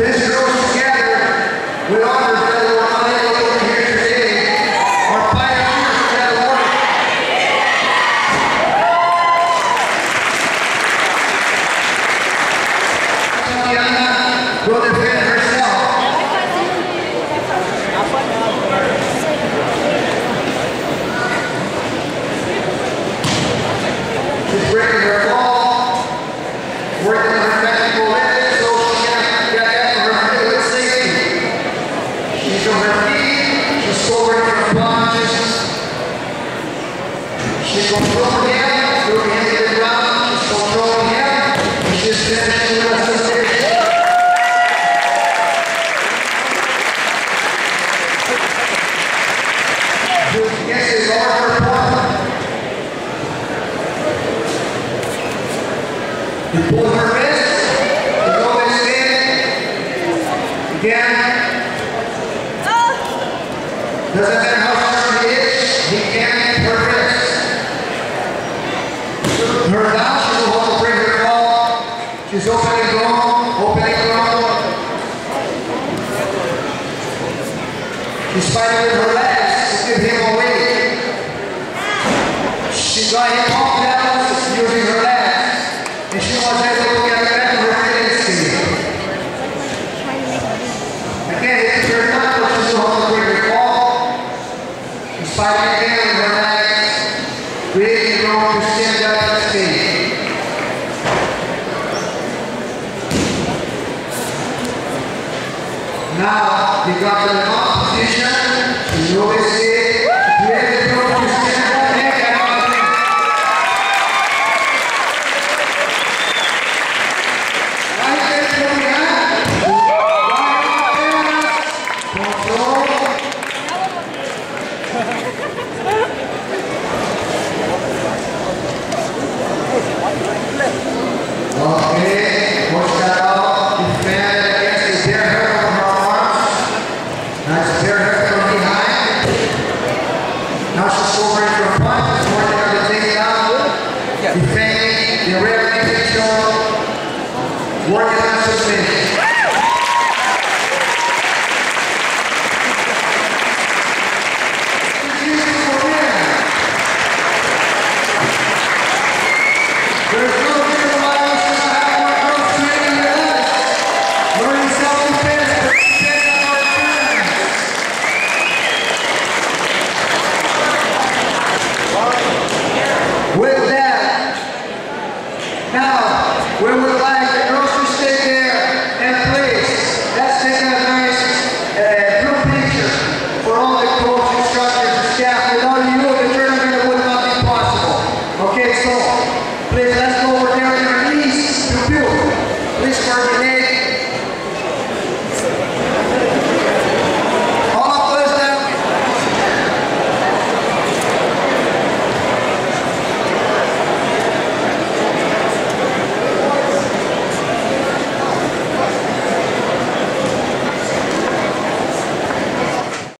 This goes together with others that were unable to be here today. Our pioneers of that work. Tatiana will defend herself. She's breaking her fall, working on her technical limits so she can get after her feet with safety. She's on her feet, she's covering her punches. She's controlling him, moving him to the ground, she's controlling him, and she's finishing with a submission. Against his larger opponent. He pulls her wrist, the goal is in. Again. Doesn't matter how sharp he is, he can't hit her wrist. Her down, she will hold to bring her ball. She's opening long, opening long. She's fighting with her legs to give him away. She got him off balance using her legs. And she was able to get back to her tendency. Again, it's her not, but she's still able to bring her ball. She's fighting again with her legs, creating room to stand up and speak. Now, he got the top position. She's always safe. Creating room to stand up and get out of the ring. Okay, watch that out. Defend against the bear hug from her arms. Nice bear hug from behind. Now she's covering her punch. She's working on the takedown. Defending the rear naked choke. Working on submission. There's no reason why we should not have more girls training with us. Learning self-defense, but defend on our terms. With that, now